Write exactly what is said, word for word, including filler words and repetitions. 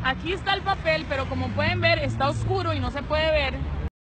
Aquí está el papel, pero como pueden ver está oscuro y no se puede ver.